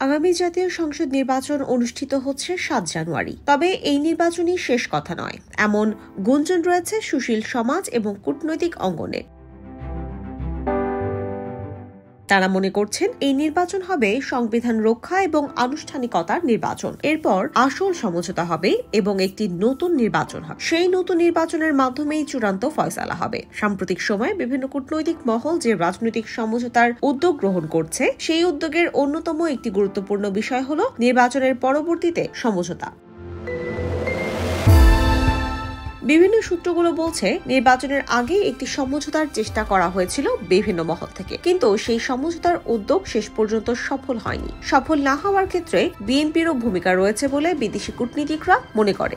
আগামী জাতীয় সংসদ নির্বাচন অনুষ্ঠিত হচ্ছে ৭ জানুয়ারি। তবে এই নির্বাচনই শেষ কথা নয়, এমন গুঞ্জন রয়েছে সুশীল সমাজ এবং কূটনৈতিক অঙ্গনে। তারা মনে করছেন এই নির্বাচন হবে সংবিধান রক্ষা এবং আনুষ্ঠানিকতার নির্বাচন। এরপর আসল সমঝোতা হবে এবং একটি নতুন নির্বাচন হবে। সেই নতুন নির্বাচনের মাধ্যমেই চূড়ান্ত ফয়সালা হবে। সাম্প্রতিক সময়ে বিভিন্ন কূটনৈতিক মহল যে রাজনৈতিক সমঝোতার উদ্যোগ গ্রহণ করছে, সেই উদ্যোগের অন্যতম একটি গুরুত্বপূর্ণ বিষয় হল নির্বাচনের পরবর্তীতে সমঝোতা। বিভিন্ন সূত্রগুলো বলছে, নির্বাচনের আগে একটি সমঝোতার চেষ্টা করা হয়েছিল বিভিন্ন মহল থেকে, কিন্তু সেই সমঝোতার উদ্যোগ শেষ পর্যন্ত সফল হয়নি। সফল না হওয়ার ক্ষেত্রে বিএনপিরও ভূমিকা রয়েছে বলে বিদেশি কূটনীতিকরা মনে করে।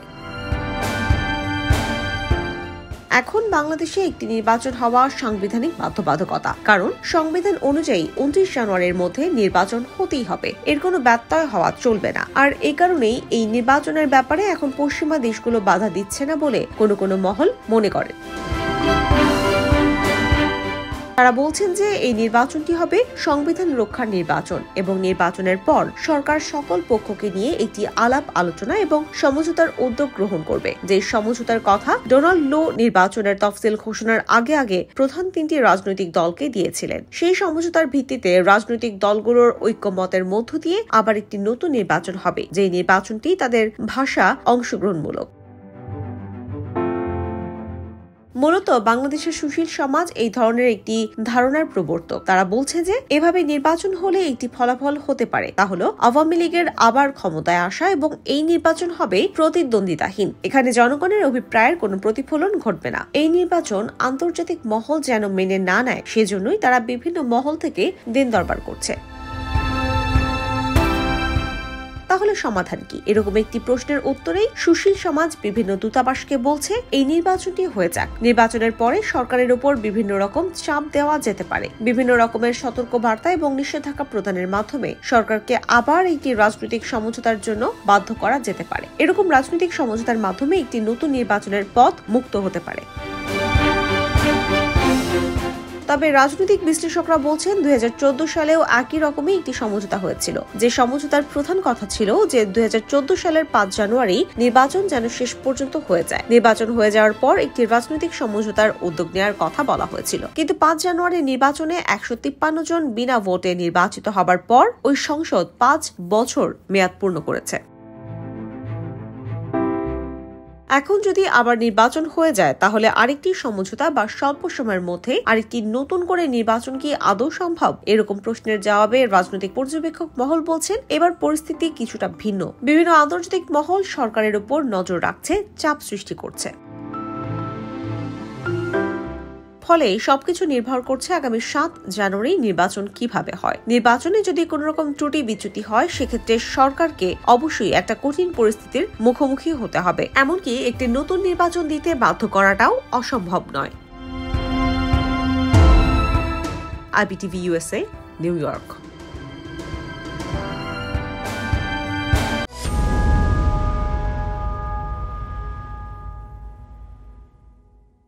এখন বাংলাদেশে একটি নির্বাচন হওয়া সাংবিধানিক বাধ্যবাধকতা, কারণ সংবিধান অনুযায়ী ২৯ জানুয়ারির মধ্যে নির্বাচন হতেই হবে। এর কোনো ব্যত্যয় হওয়া চলবে না। আর এই কারণেই এই নির্বাচনের ব্যাপারে এখন পশ্চিমা দেশগুলো বাধা দিচ্ছে না বলে কোনো মহল মনে করে। তারা বলছেন যে এই নির্বাচনটি হবে সংবিধান রক্ষার নির্বাচন এবং নির্বাচনের পর সরকার সকল পক্ষকে নিয়ে একটি আলাপ আলোচনা এবং সমঝোতার উদ্যোগ গ্রহণ করবে। যে সমঝোতার কথা ডোনাল্ড লো নির্বাচনের তফসিল ঘোষণার আগে প্রধান ৩টি রাজনৈতিক দলকে দিয়েছিলেন। সেই সমঝোতার ভিত্তিতে রাজনৈতিক দলগুলোর ঐক্যমতের মধ্য দিয়ে আবার একটি নতুন নির্বাচন হবে, যে নির্বাচনটি তাদের ভাষা অংশগ্রহণমূলক। মূলত বাংলাদেশের সুশীল সমাজ এই ধরনের একটি ধারণার প্রবর্তক। তারা বলছে যে এভাবে নির্বাচন হলে একটি ফলাফল হতে পারে, তা হলো আওয়ামী লীগের আবার ক্ষমতায় আসা এবং এই নির্বাচন হবে প্রতিদ্বন্দ্বিতাহীন। এখানে জনগণের অভিপ্রায়ের কোনো প্রতিফলন ঘটবে না। এই নির্বাচন আন্তর্জাতিক মহল যেন মেনে না নেয়, সেজন্যই তারা বিভিন্ন মহল থেকে দিন দরবার করছে। তাহলে সমাধান কি? এরকম একটি প্রশ্নের উত্তরেই সুশীল সমাজ বিভিন্ন দূতাবাসকে বলছে, এই নির্বাচনটি হয়ে যাক। নির্বাচনের পরে সরকারের উপর বিভিন্ন রকম চাপ দেওয়া যেতে পারে। বিভিন্ন রকমের সতর্কবার্তা এবং নিষেধাজ্ঞা প্রদানের মাধ্যমে সরকারকে আবার একটি রাজনৈতিক সমঝোতার জন্য বাধ্য করা যেতে পারে। এরকম রাজনৈতিক সমঝোতার মাধ্যমে একটি নতুন নির্বাচনের পথ মুক্ত হতে পারে। তবে রাজনৈতিক বিশ্লেষকরা বলছেন ২০১৪ সালেও একই রকমই একটি সমঝোতা হয়েছিল। যে সমঝোতার প্রধান কথা ছিল যে ২০১৪ সালের ৫ জানুয়ারি নির্বাচন যেন শেষ পর্যন্ত হয়ে যায়। নির্বাচন হয়ে যাওয়ার পর একটি রাজনৈতিক সমঝোতার উদ্যোগ নেওয়ার কথা বলা হয়েছিল। কিন্তু ৫ জানুয়ারি নির্বাচনে ১৫৩ জন বিনা ভোটে নির্বাচিত হবার পর ওই সংসদ ৫ বছর মেয়াদ পূর্ণ করেছে। এখন যদি আবার নির্বাচন হয়ে যায়, তাহলে আরেকটি সমঝোতা বা স্বল্প সময়ের মধ্যে আরেকটি নতুন করে নির্বাচন কি আদৌ সম্ভব? এরকম প্রশ্নের জবাবে রাজনৈতিক পর্যবেক্ষক মহল বলছেন, এবার পরিস্থিতি কিছুটা ভিন্ন। বিভিন্ন আন্তর্জাতিক মহল সরকারের উপর নজর রাখছে, চাপ সৃষ্টি করছে। ফলে সবকিছু নির্ভর করছে আগামী ৭ জানুয়ারি নির্বাচন কিভাবে হয়। নির্বাচনে যদি কোন রকম ত্রুটি বিচ্যুতি হয়, সেক্ষেত্রে সরকারকে অবশ্যই একটা কঠিন পরিস্থিতির মুখোমুখি হতে হবে। এমনকি একটি নতুন নির্বাচন দিতে বাধ্য করাটাও অসম্ভব নয়। iBTV USA, New York.